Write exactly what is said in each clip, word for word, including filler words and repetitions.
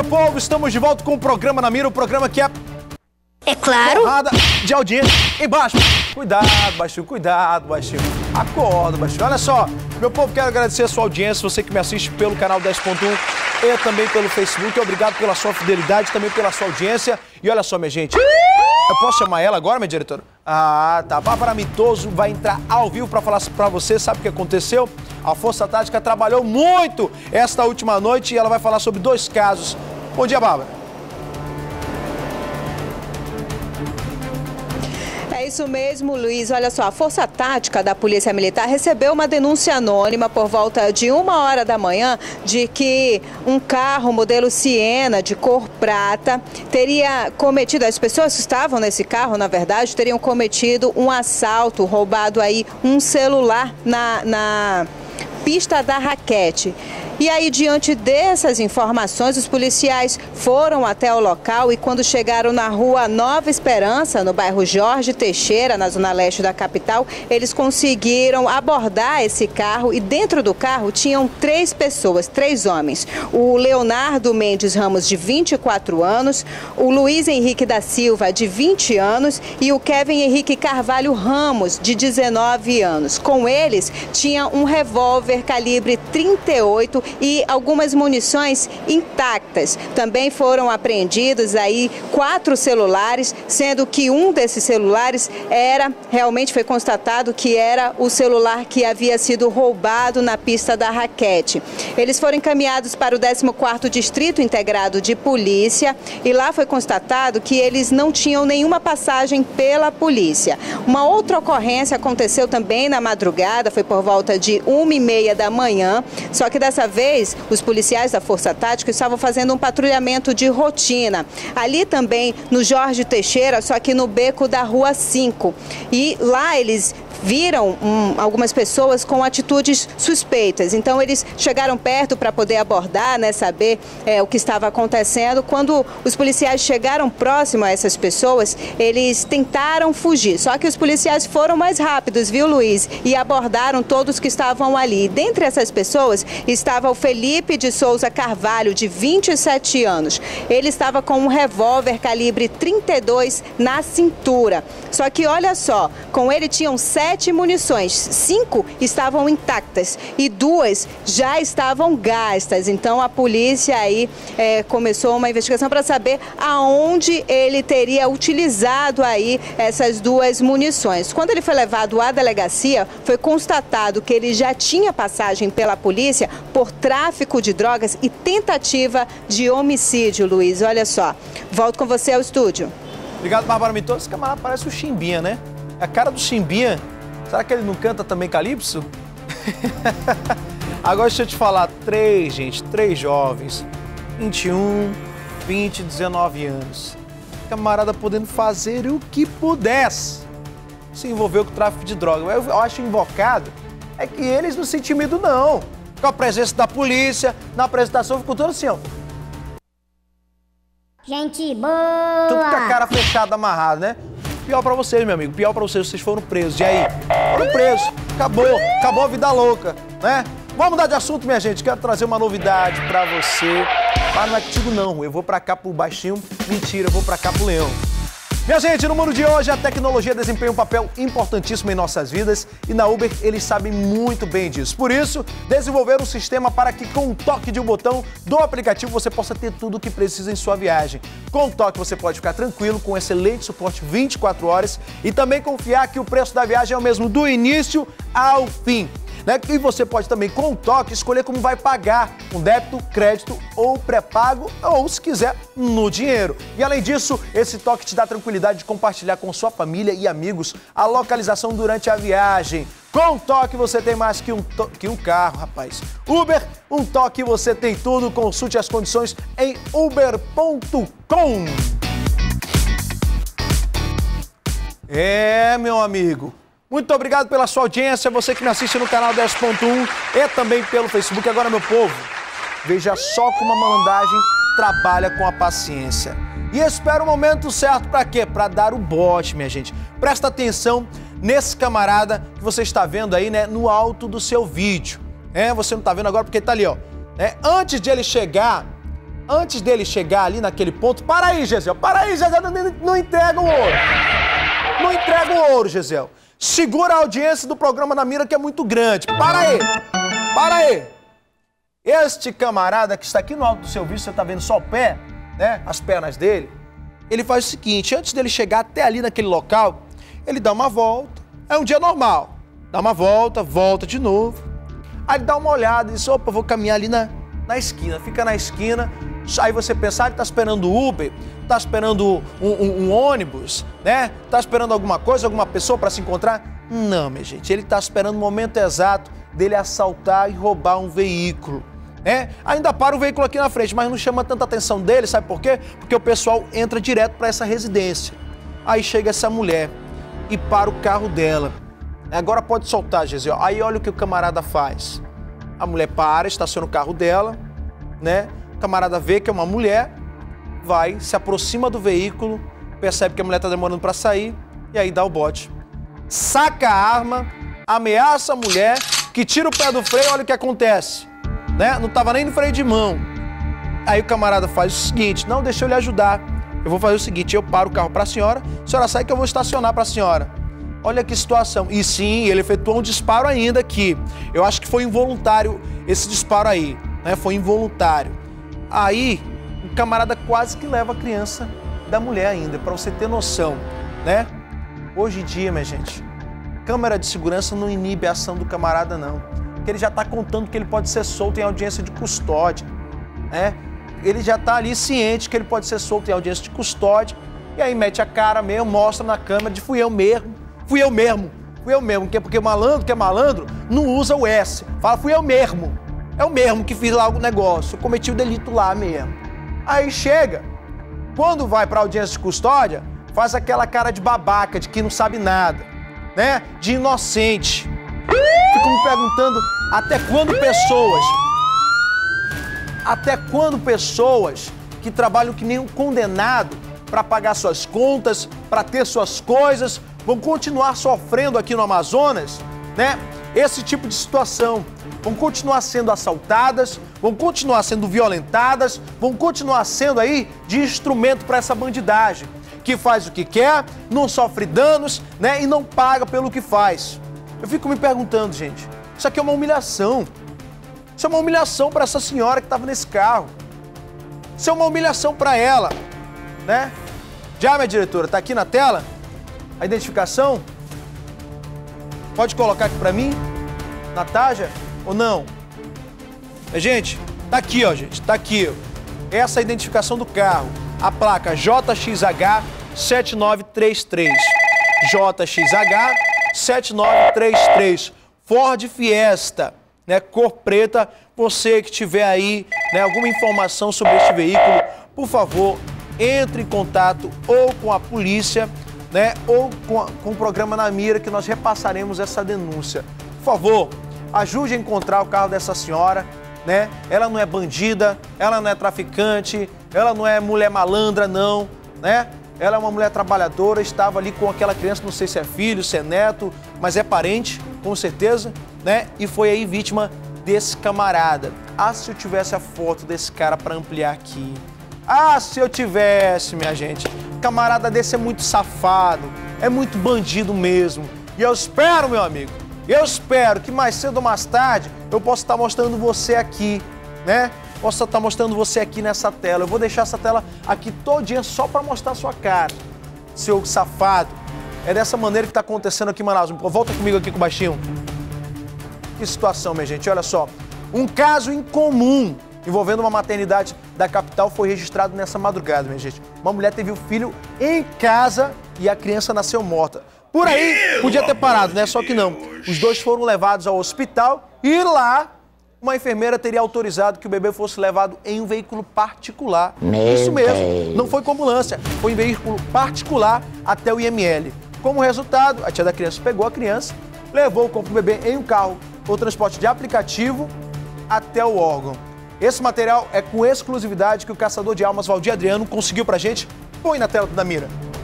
povo, estamos de volta com o programa Na Mira, o programa que é... É claro. Porrada de audiência embaixo. Cuidado, baixinho, cuidado, baixinho. Acorda, baixinho. Olha só, meu povo, quero agradecer a sua audiência, você que me assiste pelo canal dez ponto um e também pelo Facebook. Obrigado pela sua fidelidade, também pela sua audiência. E olha só, minha gente, eu posso chamar ela agora, minha diretora? Ah, tá. Bárbara Mitoso vai entrar ao vivo para falar para você. Sabe o que aconteceu? A Força Tática trabalhou muito esta última noite e ela vai falar sobre dois casos. Bom dia, Bárbara. É isso mesmo, Luiz. Olha só, a Força Tática da Polícia Militar recebeu uma denúncia anônima por volta de uma hora da manhã de que um carro modelo Siena de cor prata teria cometido, as pessoas que estavam nesse carro, na verdade, teriam cometido um assalto, roubado aí um celular na, na pista da raquete. E aí, diante dessas informações, os policiais foram até o local e quando chegaram na rua Nova Esperança, no bairro Jorge Teixeira, na zona leste da capital, eles conseguiram abordar esse carro e dentro do carro tinham três pessoas, três homens. O Leonardo Mendes Ramos, de vinte e quatro anos, o Luiz Henrique da Silva, de vinte anos e o Kevin Henrique Carvalho Ramos, de dezenove anos. Com eles, tinha um revólver calibre trinta e oito e algumas munições intactas. Também foram apreendidos aí quatro celulares, sendo que um desses celulares era, realmente foi constatado que era o celular que havia sido roubado na pista da raquete. Eles foram encaminhados para o décimo quarto Distrito Integrado de Polícia e lá foi constatado que eles não tinham nenhuma passagem pela polícia. Uma outra ocorrência aconteceu também na madrugada, foi por volta de uma e meia da manhã, só que dessa vez os policiais da Força Tática estavam fazendo um patrulhamento de rotina. Ali também no Jorge Teixeira, só que no beco da Rua cinco. E lá eles viram hum, algumas pessoas com atitudes suspeitas. Então eles chegaram perto para poder abordar, né, saber é, o que estava acontecendo. Quando os policiais chegaram próximo a essas pessoas, eles tentaram fugir. Só que os policiais foram mais rápidos, viu, Luiz? E abordaram todos que estavam ali. Dentre essas pessoas estava o Felipe de Souza Carvalho, de vinte e sete anos. Ele estava com um revólver calibre trinta e dois na cintura. Só que olha só, com ele tinham sete Sete munições, cinco estavam intactas e duas já estavam gastas. Então a polícia aí é, começou uma investigação para saber aonde ele teria utilizado aí essas duas munições. Quando ele foi levado à delegacia, foi constatado que ele já tinha passagem pela polícia por tráfico de drogas e tentativa de homicídio, Luiz. Olha só, volto com você ao estúdio. Obrigado, Bárbara Mitoso. Esse camarada parece o Chimbinha, né? A cara do Chimbinha. Será que ele não canta também Calypso? Agora deixa eu te falar, três, gente, três jovens, vinte e um, vinte, dezenove anos. Camarada podendo fazer o que pudesse. Se envolveu com o tráfico de droga. Eu, eu acho invocado é que eles não se intimidam, não. Com a presença da polícia, na apresentação, ficou tudo assim, ó. Gente boa! Tudo com a cara fechada, amarrada, né? Pior pra vocês, meu amigo. Pior pra vocês, vocês foram presos. E aí? Foram presos. Acabou. Acabou a vida louca, né? Vamos mudar de assunto, minha gente. Quero trazer uma novidade pra você. Mas não é contigo, não. Eu vou pra cá pro baixinho. Mentira, eu vou pra cá pro leão. Minha gente, no mundo de hoje, a tecnologia desempenha um papel importantíssimo em nossas vidas e na Uber eles sabem muito bem disso. Por isso, desenvolveram um sistema para que com um toque de um botão do aplicativo você possa ter tudo o que precisa em sua viagem. Com o toque você pode ficar tranquilo, com excelente suporte vinte e quatro horas e também confiar que o preço da viagem é o mesmo do início ao fim. Né? E você pode também, com o toque, escolher como vai pagar, um débito, crédito ou pré-pago, ou, se quiser, no dinheiro. E, além disso, esse toque te dá a tranquilidade de compartilhar com sua família e amigos a localização durante a viagem. Com o toque, você tem mais que um, que um carro, rapaz. Uber, um toque, você tem tudo. Consulte as condições em uber ponto com. É, meu amigo. Muito obrigado pela sua audiência, você que me assiste no canal dez ponto um e também pelo Facebook. Agora, meu povo, veja só como a malandragem trabalha com a paciência. E espera o momento certo para quê? Para dar o bote, minha gente. Presta atenção nesse camarada que você está vendo aí, né, no alto do seu vídeo. É, você não está vendo agora porque ele está ali, ó. É, antes de ele chegar Antes dele chegar ali naquele ponto... Para aí, Gisel. Para aí, Gisel. Não, não, não entrega o ouro. Não entrega o ouro, Gisel. Segura a audiência do programa na mira, que é muito grande. Para aí. Para aí. Este camarada que está aqui no alto do seu vídeo, você está vendo só o pé, né? As pernas dele. Ele faz o seguinte, antes dele chegar até ali naquele local, ele dá uma volta. É um dia normal. Dá uma volta, volta de novo. Aí ele dá uma olhada e diz, opa, vou caminhar ali na, na esquina. Fica na esquina. Aí você pensa, ah, ele tá esperando o Uber, tá esperando um, um, um ônibus, né? Tá esperando alguma coisa, alguma pessoa para se encontrar? Não, minha gente, ele tá esperando o momento exato dele assaltar e roubar um veículo, né? Ainda para o veículo aqui na frente, mas não chama tanta atenção dele, sabe por quê? Porque o pessoal entra direto para essa residência. Aí chega essa mulher e para o carro dela. Agora pode soltar, Gisele. Aí olha o que o camarada faz. A mulher para, estaciona o carro dela, né? O camarada vê que é uma mulher, vai, se aproxima do veículo, percebe que a mulher está demorando para sair e aí dá o bote. Saca a arma, ameaça a mulher, que tira o pé do freio, olha o que acontece, né? Não estava nem no freio de mão. Aí o camarada faz o seguinte, não, deixa eu lhe ajudar. Eu vou fazer o seguinte, eu paro o carro para a senhora, a senhora sai que eu vou estacionar para a senhora. Olha que situação. E sim, ele efetuou um disparo ainda aqui. Eu acho que foi involuntário esse disparo aí, né? Foi involuntário. Aí, o camarada quase que leva a criança da mulher ainda, para você ter noção, né? Hoje em dia, minha gente, câmera de segurança não inibe a ação do camarada, não. Porque ele já está contando que ele pode ser solto em audiência de custódia, né? Ele já está ali ciente que ele pode ser solto em audiência de custódia, e aí mete a cara mesmo, mostra na câmera de fui eu mesmo, fui eu mesmo, fui eu mesmo, porque malandro que é malandro não usa o S, fala fui eu mesmo. É o mesmo que fiz lá o negócio, eu cometi o delito lá mesmo. Aí chega, quando vai para audiência de custódia, faz aquela cara de babaca, de que não sabe nada, né? De inocente. Fico me perguntando até quando pessoas, até quando pessoas que trabalham que nem um condenado para pagar suas contas, para ter suas coisas, vão continuar sofrendo aqui no Amazonas, né? Esse tipo de situação. Vão continuar sendo assaltadas, vão continuar sendo violentadas, vão continuar sendo aí de instrumento para essa bandidagem, que faz o que quer, não sofre danos, né, e não paga pelo que faz. Eu fico me perguntando, gente, isso aqui é uma humilhação. Isso é uma humilhação para essa senhora que estava nesse carro. Isso é uma humilhação para ela, né? Já, minha diretora, tá aqui na tela a identificação? Pode colocar aqui para mim, Natália? Ou não? Gente, tá aqui, ó, gente, tá aqui, ó. Essa é a identificação do carro. A placa J X H sete nove três três. J X H sete nove três três. Ford Fiesta, né, cor preta. Você que tiver aí, né, alguma informação sobre este veículo, por favor, entre em contato ou com a polícia, né, ou com, a, com o programa Na Mira, que nós repassaremos essa denúncia. Por favor, ajude a encontrar o carro dessa senhora, né? Ela não é bandida, ela não é traficante, ela não é mulher malandra, não, né? Ela é uma mulher trabalhadora, estava ali com aquela criança, não sei se é filho, se é neto, mas é parente, com certeza, né? E foi aí vítima desse camarada. Ah, se eu tivesse a foto desse cara para ampliar aqui. Ah, se eu tivesse, minha gente. Camarada desse é muito safado, é muito bandido mesmo. E eu espero, meu amigo, eu espero que mais cedo ou mais tarde eu possa estar mostrando você aqui, né? Posso estar mostrando você aqui nessa tela. Eu vou deixar essa tela aqui todinha só para mostrar a sua cara, seu safado. É dessa maneira que está acontecendo aqui em Manaus. Volta comigo aqui com o baixinho. Que situação, minha gente, olha só. Um caso incomum envolvendo uma maternidade da capital foi registrado nessa madrugada, minha gente. Uma mulher teve o filho em casa e a criança nasceu morta. Por aí, podia ter parado, né? Só que não. Os dois foram levados ao hospital e lá uma enfermeira teria autorizado que o bebê fosse levado em um veículo particular. Meu Isso mesmo, Deus. Não foi com ambulância, foi em veículo particular até o I M L. Como resultado, a tia da criança pegou a criança, levou o corpo do bebê em um carro ou transporte de aplicativo até o órgão. Esse material é com exclusividade que o caçador de almas Valdir Adriano conseguiu pra gente. Põe na tela da mira.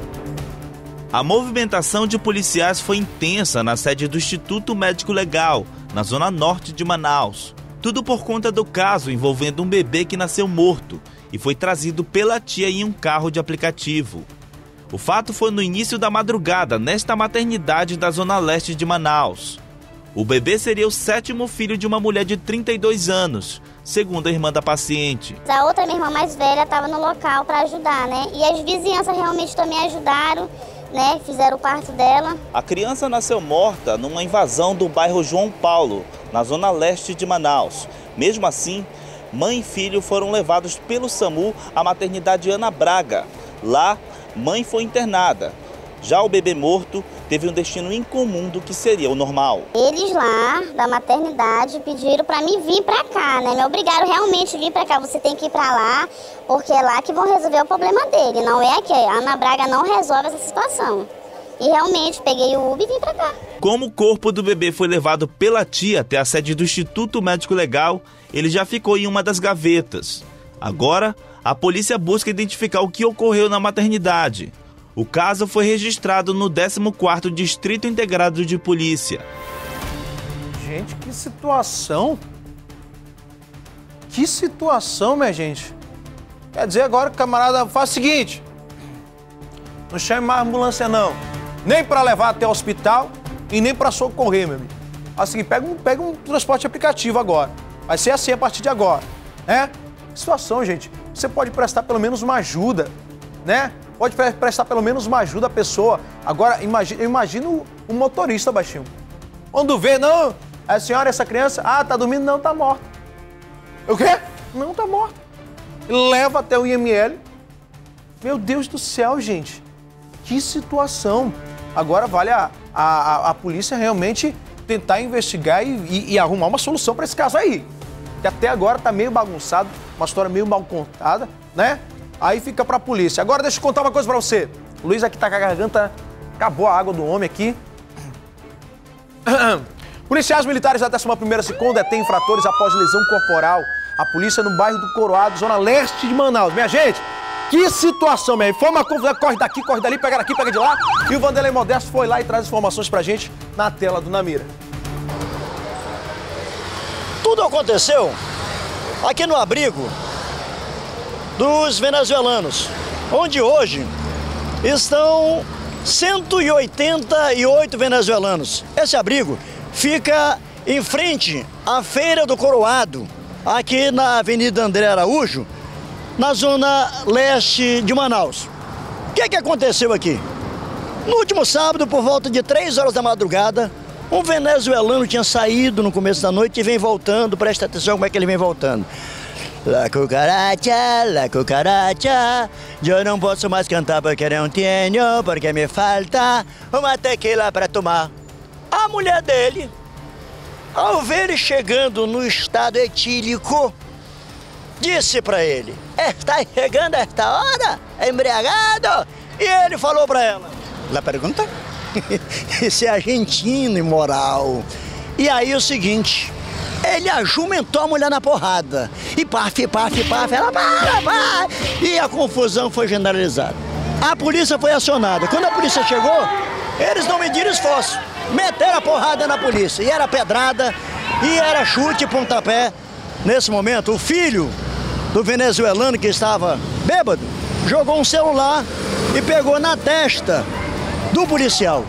A movimentação de policiais foi intensa na sede do Instituto Médico Legal, na zona norte de Manaus. Tudo por conta do caso envolvendo um bebê que nasceu morto e foi trazido pela tia em um carro de aplicativo. O fato foi no início da madrugada, nesta maternidade da zona leste de Manaus. O bebê seria o sétimo filho de uma mulher de trinta e dois anos, segundo a irmã da paciente. A outra, minha irmã mais velha, estava no local para ajudar, né? E as vizinhanças realmente também ajudaram, né? Fizeram o parto dela. A criança nasceu morta numa invasão do bairro João Paulo, na zona leste de Manaus. Mesmo assim, mãe e filho foram levados pelo SAMU à maternidade Ana Braga. Lá, mãe foi internada. Já o bebê morto teve um destino incomum do que seria o normal. Eles lá, da maternidade, pediram para mim vir para cá, né? Me obrigaram realmente a vir para cá. Você tem que ir para lá, porque é lá que vão resolver o problema dele. Não é que a Ana Braga não resolve essa situação. E realmente peguei o Uber e vim para cá. Como o corpo do bebê foi levado pela tia até a sede do Instituto Médico Legal, ele já ficou em uma das gavetas. Agora, a polícia busca identificar o que ocorreu na maternidade. O caso foi registrado no décimo quarto Distrito Integrado de Polícia. Gente, que situação. Que situação, minha gente. Quer dizer agora que o camarada faz o seguinte. Não chame mais ambulância, não. Nem para levar até o hospital e nem para socorrer, meu amigo. Assim, pega um, pega um transporte aplicativo agora. Vai ser assim a partir de agora, né? Que situação, gente. Você pode prestar pelo menos uma ajuda, né? Pode prestar pelo menos uma ajuda à pessoa. Agora, imagina, eu imagino o motorista, baixinho. Quando vê, não, a senhora, essa criança, ah, tá dormindo, não, tá morta. O quê? Não, tá morta. Leva até o I M L. Meu Deus do céu, gente. Que situação. Agora vale a, a, a polícia realmente tentar investigar e, e, e arrumar uma solução para esse caso aí. Que até agora tá meio bagunçado, uma história meio mal contada, né? Aí fica pra polícia. Agora deixa eu contar uma coisa pra você. O Luiz aqui tá com a garganta, acabou a água do homem aqui. Policiais militares da décima primeira SECOM detêm infratores após lesão corporal. A polícia no bairro do Coroado, zona leste de Manaus. Minha gente, que situação, minha. Foi uma confusão, corre daqui, corre dali, pega daqui, pega de lá. E o Vanderlei Modesto foi lá e traz informações pra gente na tela do Namira. Tudo aconteceu aqui no abrigo dos venezuelanos, onde hoje estão cento e oitenta e oito venezuelanos. Esse abrigo fica em frente à Feira do Coroado, aqui na Avenida André Araújo, na zona leste de Manaus. O que, que aconteceu aqui? No último sábado, por volta de três horas da madrugada, um venezuelano tinha saído no começo da noite e vem voltando. Presta atenção como é que ele vem voltando. La cucaracha, la cucaracha, eu não posso mais cantar porque não tenho, porque me falta uma tequila para tomar. A mulher dele, ao ver ele chegando no estado etílico, disse para ele: está chegando a esta hora, embriagado? E ele falou para ela: la pergunta? Esse é argentino imoral. E aí o seguinte, ele ajumentou a mulher na porrada. E paf, paf, paf, ela para, para. E a confusão foi generalizada. A polícia foi acionada. Quando a polícia chegou, eles não mediram esforço. Meteram a porrada na polícia. E era pedrada, e era chute e pontapé. Nesse momento, o filho do venezuelano que estava bêbado jogou um celular e pegou na testa do policial.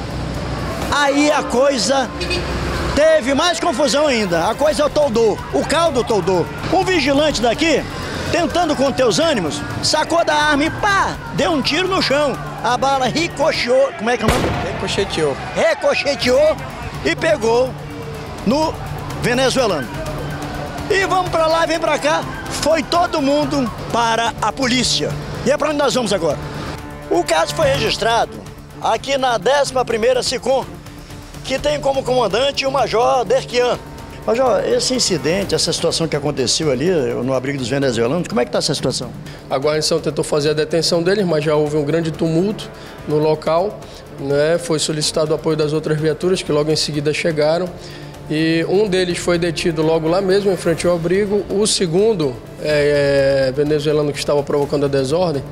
Aí a coisa teve mais confusão ainda. A coisa toldou, o caldo toldou. Um vigilante daqui, tentando conter os ânimos, sacou da arma e pá, deu um tiro no chão. A bala ricocheteou, como é que é o nome? Ricocheteou. Ricocheteou e pegou no venezuelano. E vamos pra lá, vem pra cá. Foi todo mundo para a polícia. E é pra onde nós vamos agora? O caso foi registrado aqui na décima primeira SECOM, que tem como comandante o Major Derquian. Major, esse incidente, essa situação que aconteceu ali no abrigo dos venezuelanos, como é que está essa situação? A guarnição tentou fazer a detenção deles, mas já houve um grande tumulto no local, né? Foi solicitado o apoio das outras viaturas, que logo em seguida chegaram. E um deles foi detido logo lá mesmo, em frente ao abrigo. O segundo, é, é, venezuelano que estava provocando a desordem,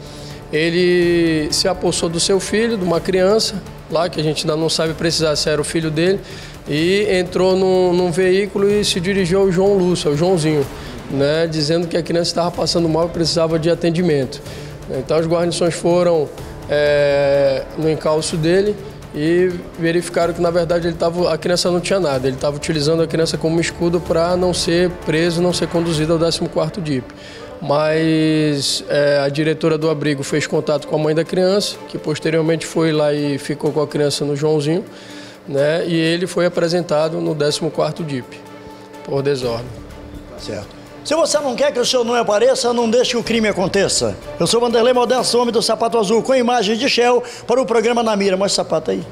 ele se apossou do seu filho, de uma criança, lá que a gente ainda não sabe precisar se era o filho dele, e entrou num, num veículo e se dirigiu ao João Lúcio, ao Joãozinho. né, dizendo que a criança estava passando mal e precisava de atendimento. Então as guarnições foram é, no encalço dele e verificaram que, na verdade, ele tava, a criança não tinha nada. Ele estava utilizando a criança como escudo para não ser preso, não ser conduzido ao décimo quarto D I P. Mas é, a diretora do abrigo fez contato com a mãe da criança, que posteriormente foi lá e ficou com a criança no Joãozinho, né? E ele foi apresentado no décimo quarto D I P, por desordem. Certo. Se você não quer que o seu nome apareça, não deixe que o crime aconteça. Eu sou Vanderlei Modesto, homem do sapato azul, com imagem de Shell, para o programa Na Mira. Mostra o sapato aí.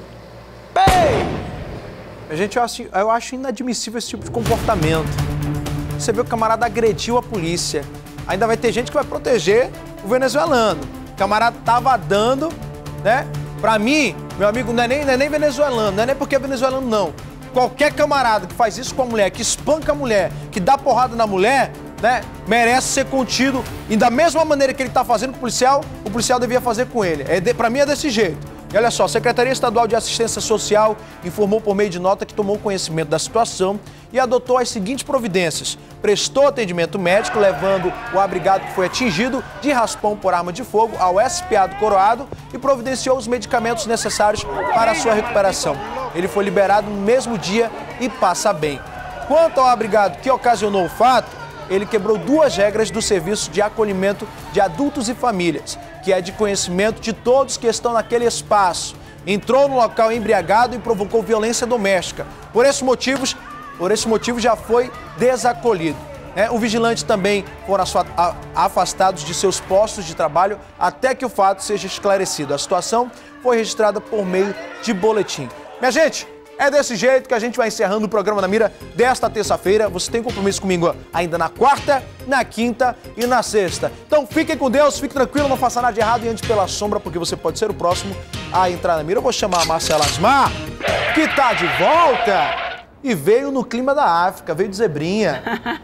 Ei! Gente, eu acho, eu acho inadmissível esse tipo de comportamento. Você vê que o camarada agrediu a polícia. Ainda vai ter gente que vai proteger o venezuelano. O camarada tava dando, né? Pra mim, meu amigo, não é nem, não é nem venezuelano, não é nem porque é venezuelano, não. Qualquer camarada que faz isso com a mulher, que espanca a mulher, que dá porrada na mulher, né, merece ser contido. E da mesma maneira que ele está fazendo com o policial, o policial devia fazer com ele. É de, pra mim é desse jeito. E olha só, a Secretaria Estadual de Assistência Social informou por meio de nota que tomou conhecimento da situação e adotou as seguintes providências. Prestou atendimento médico, levando o abrigado que foi atingido de raspão por arma de fogo ao S P A do Coroado e providenciou os medicamentos necessários para a sua recuperação. Ele foi liberado no mesmo dia e passa bem. Quanto ao abrigado que ocasionou o fato, ele quebrou duas regras do Serviço de Acolhimento de Adultos e Famílias, que é de conhecimento de todos que estão naquele espaço. Entrou no local embriagado e provocou violência doméstica. Por esses motivos, por esse motivo já foi desacolhido. É, o vigilante também foram afastados de seus postos de trabalho até que o fato seja esclarecido. A situação foi registrada por meio de boletim. Minha gente, é desse jeito que a gente vai encerrando o programa Na Mira desta terça-feira. Você tem compromisso comigo ainda na quarta, na quinta e na sexta. Então fiquem com Deus, fique tranquilo, não faça nada de errado e ande pela sombra, porque você pode ser o próximo a entrar na mira. Eu vou chamar a Marcela Asmar, que tá de volta e veio no clima da África, veio de zebrinha.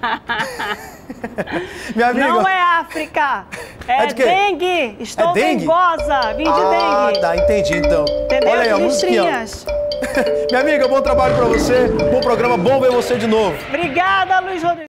Minha amiga. Não é África, é, é de quê? dengue. Estou é dengue? dengosa, vim de ah, dengue. Ah, tá, entendi então. Entendeu? Olha aí, a musiquinha. Minha amiga, bom trabalho pra você, bom programa, bom ver você de novo. Obrigada, Luiz Rodrigo.